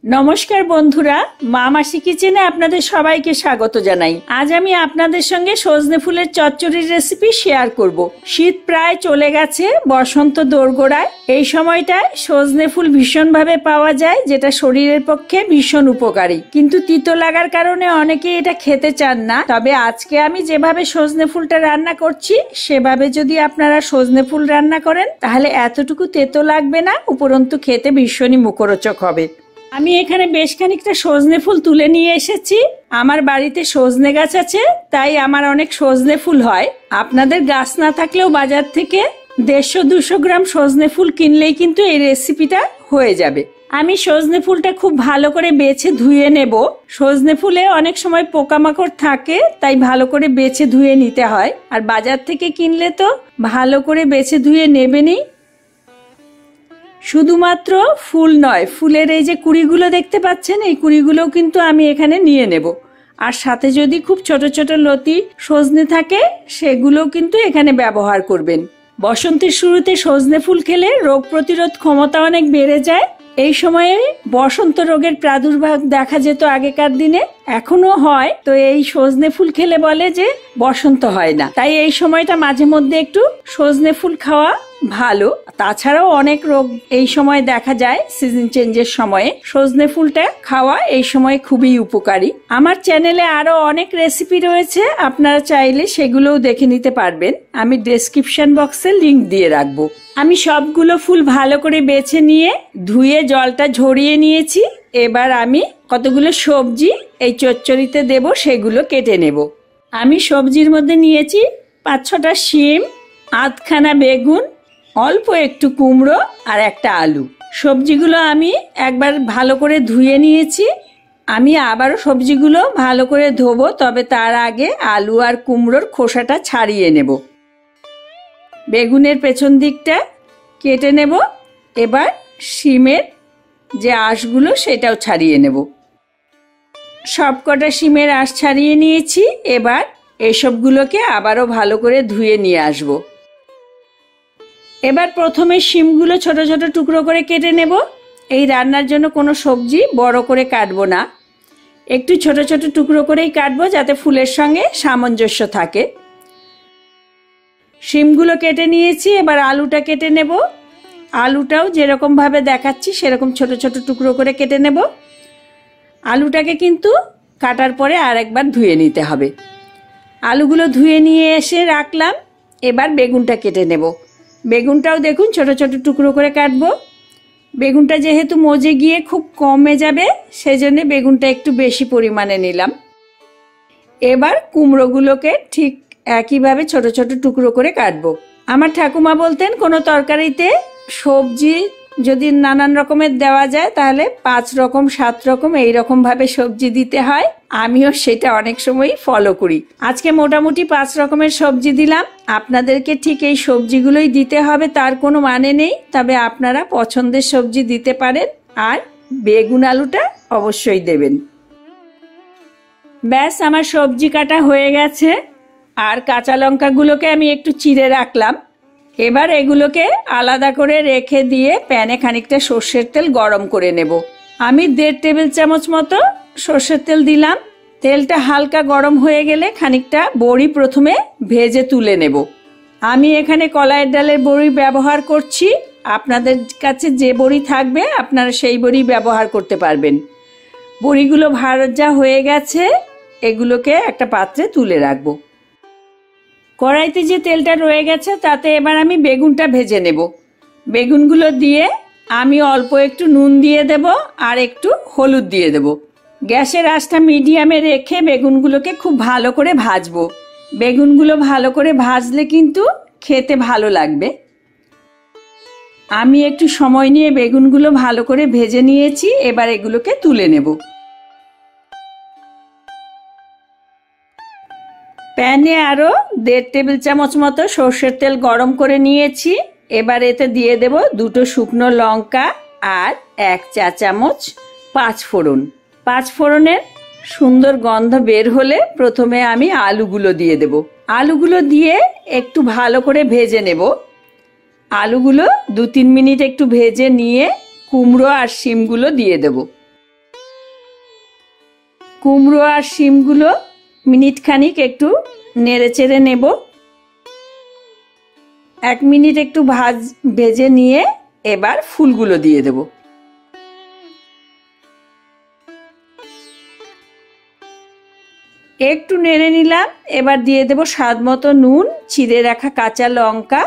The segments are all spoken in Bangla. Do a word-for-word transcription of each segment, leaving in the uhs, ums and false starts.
নমস্কার বন্ধুরা, মা মাসি কিচেনে আপনাদের সবাইকে স্বাগত জানাই। আজ আমি আপনাদের সঙ্গে সজনে ফুলের চচ্চড়ির রেসিপি শেয়ার করব। শীত প্রায় চলে গেছে, বসন্ত দোরগোড়ায়। এই সময়টায় সজনে ফুল ভীষণভাবে পাওয়া যায়, যেটা শরীরের পক্ষে ভীষণ উপকারী। কিন্তু তিতো লাগার কারণে অনেকে এটা খেতে চান না। তবে আজকে আমি যেভাবে সজনে ফুলটা রান্না করছি, সেভাবে যদি আপনারা সজনে ফুল রান্না করেন, তাহলে এতটুকু তেতো লাগবে না, উপরন্তু খেতে ভীষণই মুখরোচক হবে। আমি এখানে বেশ খানিকটা সজনে ফুল তুলে নিয়ে এসেছি। আমার বাড়িতে সজনে গাছ আছে, তাই আমার অনেক সজনে ফুল হয়। আপনাদের গাছ না থাকলেও বাজার থেকে দেড়শো দুশো গ্রাম সজনে ফুল কিনলেই কিন্তু এই রেসিপিটা হয়ে যাবে। আমি সজনে ফুলটা খুব ভালো করে বেছে ধুয়ে নেব। সজনে ফুলে অনেক সময় পোকামাকড় থাকে, তাই ভালো করে বেছে ধুয়ে নিতে হয়। আর বাজার থেকে কিনলে তো ভালো করে বেছে ধুয়ে নেবেনই। শুধুমাত্র ফুল নয়, ফুলের এই যে কুড়িগুলো দেখতে পাচ্ছেন, এই কুড়িগুলোও কিন্তু আমি এখানে নিয়ে নেব। আর সাথে যদি খুব ছোট ছোট লতি সজনে থাকে, সেগুলোও কিন্তু এখানে ব্যবহার করবেন। বসন্তের শুরুতে সজনে ফুল খেলে রোগ প্রতিরোধ ক্ষমতা অনেক বেড়ে যায়। এই সময়ে বসন্ত রোগের প্রাদুর্ভাব দেখা যেত আগেকার দিনে, এখনো হয়। তো এই সজনে ফুল খেলে বলে যে বসন্ত হয় না, তাই এই সময়টা মাঝে মধ্যে একটু সজনে ফুল খাওয়া ভালো। তাছাড়াও অনেক রোগ এই সময় দেখা যায়, সিজন চেঞ্জের সময়ে সজনে ফুলটা খাওয়া এই সময় খুবই উপকারী। আমার চ্যানেলে আরো অনেক রেসিপি রয়েছে, আপনারা চাইলে সেগুলোও দেখে নিতে পারবেন। আমি ডেসক্রিপশন বক্সে লিংক দিয়ে রাখবো। আমি সবগুলো ফুল ভালো করে বেছে নিয়ে ধুয়ে জলটা ঝরিয়ে নিয়েছি। এবার আমি কতগুলো সবজি এই চচ্চড়িতে দেব, সেগুলো কেটে নেব। আমি সবজির মধ্যে নিয়েছি পাঁচ ছটা শিম, আধখানা বেগুন, অল্প একটু কুমড়ো আর একটা আলু। সবজিগুলো আমি একবার ভালো করে ধুয়ে নিয়েছি। আমি আবারও সবজিগুলো ভালো করে ধোবো, তবে তার আগে আলু আর কুমড়োর খোসাটা ছাড়িয়ে নেব। বেগুনের পেছন দিকটা কেটে নেব। এবার শিমের যে আঁশগুলো সেটাও ছাড়িয়ে নেব। সবকটা শিমের আঁশ ছাড়িয়ে নিয়েছি। এবার এসবগুলোকে আবারও ভালো করে ধুয়ে নিয়ে আসব। এবার প্রথমে শিমগুলো ছোট ছোট টুকরো করে কেটে নেব। এই রান্নার জন্য কোনো সবজি বড় করে কাটবো না, একটু ছোট ছোট টুকরো করেই কাটবো, যাতে ফুলের সঙ্গে সামঞ্জস্য থাকে। শিমগুলো কেটে নিয়েছি। এবার আলুটা কেটে নেব। আলুটাও যেরকম ভাবে দেখাচ্ছি সেরকম ছোট ছোট টুকরো করে কেটে নেব। আলুটাকে কিন্তু কাটার পরে আর একবার ধুয়ে নিতে হবে। আলুগুলো ধুয়ে নিয়ে এসে রাখলাম। এবার বেগুনটা কেটে নেব। বেগুনটাও দেখুন ছোট ছোট টুকরো করে কাটবো। বেগুনটা যেহেতু মজে গিয়ে খুব কমে যাবে, সেই জন্য বেগুনটা একটু বেশি পরিমাণে নিলাম। এবার কুমড়োগুলোকে ঠিক একইভাবে ছোট ছোট টুকরো করে কাটবো। আমার ঠাকুমা বলতেন, কোনো তরকারিতে সবজি যদি নানান রকমের দেওয়া যায়, তাহলে পাঁচ রকম সাত রকম এইরকম ভাবে সবজি দিতে হয়। আমিও সেটা অনেক সময় ফলো করি। আজকে মোটামুটি পাঁচ রকমের সবজি দিলাম। আপনাদেরকে ঠিক এই সবজিগুলোই দিতে হবে তার কোনো মানে নেই, তবে আপনারা পছন্দের সবজি দিতে পারেন। আর বেগুন আলুটা অবশ্যই দেবেন। ব্যাস, আমার সবজি কাটা হয়ে গেছে। আর কাঁচা লঙ্কাগুলোকে আমি একটু চিড়ে রাখলাম। এবার এগুলোকে আলাদা করে রেখে দিয়ে প্যানে খানিকটা সর্ষের তেল গরম করে নেব। আমি দেড় টেবিল চামচ মতো সর্ষের তেল দিলাম। তেলটা হালকা গরম হয়ে গেলে খানিকটা বড়ি প্রথমে ভেজে তুলে নেব। আমি এখানে কলাইয়ের ডালের বড়ি ব্যবহার করছি। আপনাদের কাছে যে বড়ি থাকবে আপনারা সেই বড়ি ব্যবহার করতে পারবেন। বড়িগুলো ভাজা হয়ে গেছে, এগুলোকে একটা পাত্রে তুলে রাখবো। কড়াইতে যে তেলটা রয়ে গেছে তাতে এবার আমি বেগুনটা ভেজে নেব। বেগুনগুলো দিয়ে আমি অল্প একটু নুন দিয়ে দেব আর একটু হলুদ দিয়ে দেব। গ্যাসের আঁচটা মিডিয়ামে রেখে বেগুনগুলোকে খুব ভালো করে ভাজবো। বেগুনগুলো ভালো করে ভাজলে কিন্তু খেতে ভালো লাগবে। আমি একটু সময় নিয়ে বেগুনগুলো ভালো করে ভেজে নিয়েছি। এবার এগুলোকে তুলে নেব। প্যানে আরো দেড় টেবিল চামচ মতো সর্ষের তেল গরম করে নিয়েছি। এবার এতে দিয়ে দেব দুটো শুকনো লঙ্কা আর এক চা চামচ পাঁচ ফোড়ন। পাঁচ ফোড়নের সুন্দর গন্ধ বের হলে প্রথমে আমি আলুগুলো দিয়ে দেব। আলুগুলো দিয়ে একটু ভালো করে ভেজে নেব। আলুগুলো দু তিন মিনিট একটু ভেজে নিয়ে কুমড়ো আর শিমগুলো দিয়ে দেব। কুমড়ো আর শিমগুলো মিনিট খানিক একটু নেড়ে চেড়ে নেব। এক মিনিট একটু ভাজ ভেজে নিয়ে এবার ফুলগুলো দিয়ে দেব। একটু নেড়ে নিলাম। এবার দিয়ে দেব স্বাদ মতো নুন, চিড়ে রাখা কাঁচা লঙ্কা,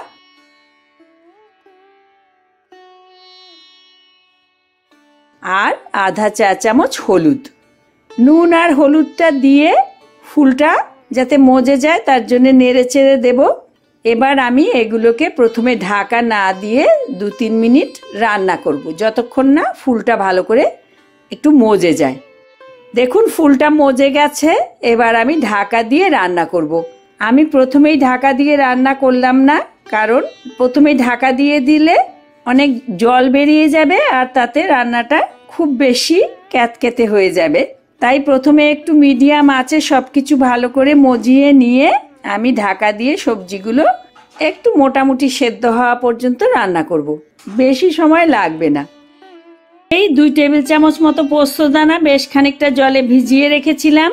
আর আধা চা চামচ হলুদ। নুন আর হলুদটা দিয়ে ফুলটা যাতে মজে যায় তার জন্য নেড়ে চেড়ে দেব। এবার আমি এগুলোকে প্রথমে ঢাকা না দিয়ে দু তিন মিনিট রান্না করব, যতক্ষণ না ফুলটা ভালো করে একটু মজে যায়। দেখুন ফুলটা মজে গেছে। এবার আমি ঢাকা দিয়ে রান্না করব। আমি প্রথমেই ঢাকা দিয়ে রান্না করলাম না, কারণ প্রথমেই ঢাকা দিয়ে দিলে অনেক জল বেরিয়ে যাবে আর তাতে রান্নাটা খুব বেশি ক্যাতকেতে হয়ে যাবে। তাই প্রথমে একটু মিডিয়াম আঁচে সবকিছু ভালো করে মজিয়ে নিয়ে আমি ঢাকা দিয়ে সবজিগুলো একটু মোটামুটি সেদ্ধ হওয়া পর্যন্ত রান্না করব। বেশি সময় লাগবে না। এই দুই টেবিল চামচ মতো পোস্ত দানা বেশ খানিকটা জলে ভিজিয়ে রেখেছিলাম।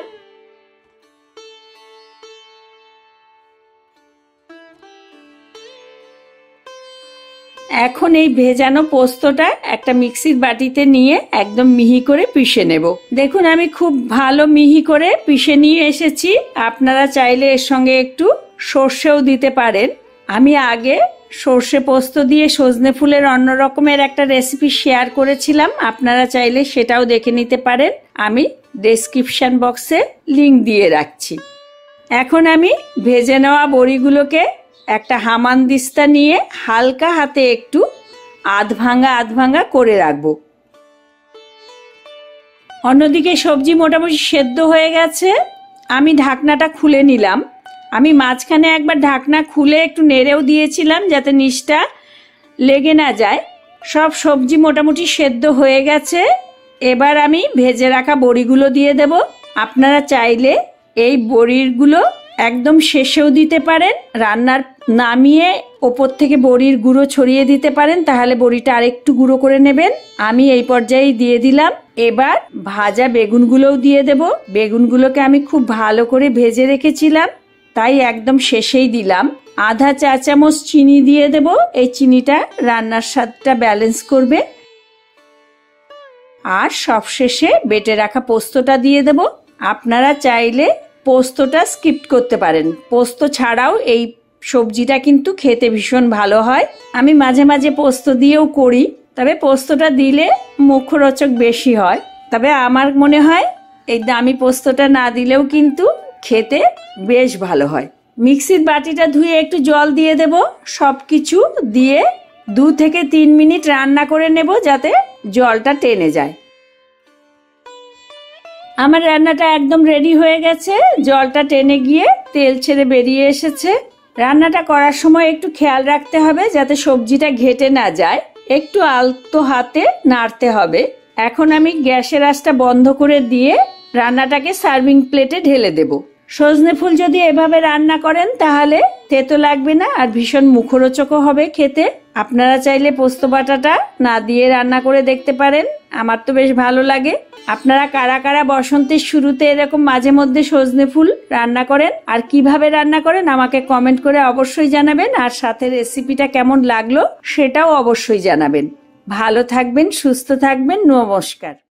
এখন এই ভেজানো পোস্তটা একটা মিক্সির বাটিতে নিয়ে একদম মিহি করে পিষে নেব। দেখুন আমি খুব ভালো মিহি করে পিষে নিয়ে এসেছি। আপনারা চাইলে এর সঙ্গে একটু সর্ষেও দিতে পারেন। আমি আগে সর্ষে পোস্ত দিয়ে সজনে ফুলের অন্য রকমের একটা রেসিপি শেয়ার করেছিলাম, আপনারা চাইলে সেটাও দেখে নিতে পারেন। আমি ডেসক্রিপশন বক্সে লিংক দিয়ে রাখছি। এখন আমি ভেজে নেওয়া বড়িগুলোকে একটা হামানদিস্তা নিয়ে হালকা হাতে একটু আধ ভাঙা আধ ভাঙা করে রাখবো। অন্যদিকে সবজি মোটামুটি সেদ্ধ হয়ে গেছে। আমি ঢাকনাটা খুলে নিলাম। আমি মাঝখানে একবার ঢাকনা খুলে একটু নেড়েও দিয়েছিলাম যাতে নিচটা লেগে না যায়। সব সবজি মোটামুটি সেদ্ধ হয়ে গেছে। এবার আমি ভেজে রাখা বড়িগুলো দিয়ে দেব। আপনারা চাইলে এই বড়িগুলো একদম শেষেও দিতে পারেন, রান্নার নামিয়ে ওপর থেকে বড়ির গুঁড়ো ছড়িয়ে দিতে পারেন, তাহলে বড়িটা আরেকটু গুঁড়ো করে নেবেন। আমি এই পর্যায়ে দিয়ে দিলাম। এবার ভাজা বেগুনগুলোও দিয়ে দেব। বেগুনগুলোকে আমি খুব ভালো করে ভেজে রেখেছিলাম, তাই একদম শেষেই দিলাম। আধা চা চামচ চিনি দিয়ে দেব। এই চিনিটা রান্নার স্বাদটা ব্যালেন্স করবে। আর সবশেষে বেটে রাখা পোস্তটা দিয়ে দেব। আপনারা চাইলে পোস্তটা স্কিপ করতে পারেন। পোস্ত ছাড়াও এই সবজিটা কিন্তু খেতে ভীষণ ভালো হয়। আমি মাঝে মাঝে পোস্ত দিয়েও করি, তবে পোস্তটা দিলে মুখরোচক বেশি হয়। তবে আমার মনে হয় এই দামি পোস্তটা না দিলেও কিন্তু খেতে বেশ ভালো হয়। মিক্সির বাটিটা ধুয়ে একটু জল দিয়ে দেব। সবকিছু দিয়ে দু থেকে তিন মিনিট রান্না করে নেব যাতে জলটা টেনে যায়। আমার রান্নাটা একদম রেডি হয়ে গেছে। জলটা টেনে গিয়ে তেল ছেড়ে বেরিয়ে এসেছে। রান্নাটা করার সময় একটু খেয়াল রাখতে হবে যাতে সবজিটা ঘেটে না যায়। একটু আলতো হাতে নাড়তে হবে। এখন আমি গ্যাসের আঁচটা বন্ধ করে দিয়ে রান্নাটাকে সার্ভিং প্লেটে ঢেলে দেব। সজনে ফুল যদি এভাবে রান্না করেন তাহলে তেতো লাগবে না আর ভীষণ মুখরোচকও হবে খেতে। আপনারা চাইলে পোস্ত বাটাটা না দিয়ে রান্না করে দেখতে পারেন। আমার তো বেশ ভালো লাগে। আপনারা কারা কারা বসন্তের শুরুতে এরকম মাঝে মধ্যে সজনে ফুল রান্না করেন আর কিভাবে রান্না করেন আমাকে কমেন্ট করে অবশ্যই জানাবেন। আর সাথে রেসিপিটা কেমন লাগলো সেটাও অবশ্যই জানাবেন। ভালো থাকবেন, সুস্থ থাকবেন। নমস্কার।